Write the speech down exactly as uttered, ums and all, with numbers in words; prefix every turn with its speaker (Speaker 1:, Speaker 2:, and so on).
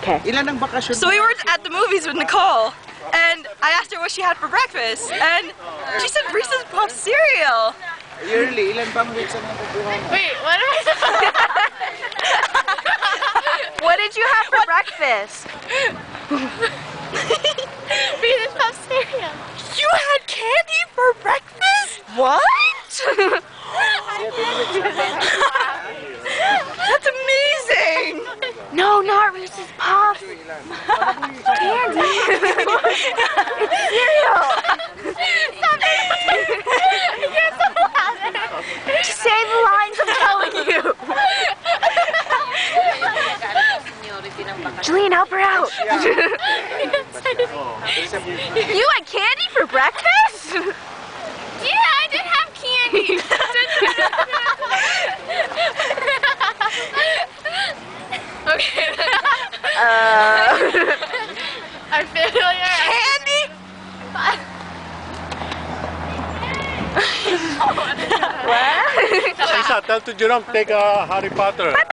Speaker 1: Okay.
Speaker 2: Ilan ang bakasyon?
Speaker 3: So we were at the movies with Nicole, and I asked her what she had for breakfast, and she said Reese's Puffs cereal.
Speaker 2: Yearly, ilan bang weeks ang nakukuha mo?
Speaker 4: Wait, what am I
Speaker 1: What did you have for breakfast?
Speaker 4: Reese's Puffs cereal.
Speaker 3: You had candy for breakfast? What? That's amazing!
Speaker 1: No, not Reese's Puffs. Candy. It's cereal.
Speaker 4: You're so loud.
Speaker 1: Just say the lines I'm telling you. Julian, help her out. You had candy for breakfast?
Speaker 4: Yeah, I did have candy. Okay.
Speaker 1: Uh,
Speaker 4: I'm failure.
Speaker 3: Candy?
Speaker 1: what?
Speaker 5: Lisa, tell to Jerome take a Harry Potter.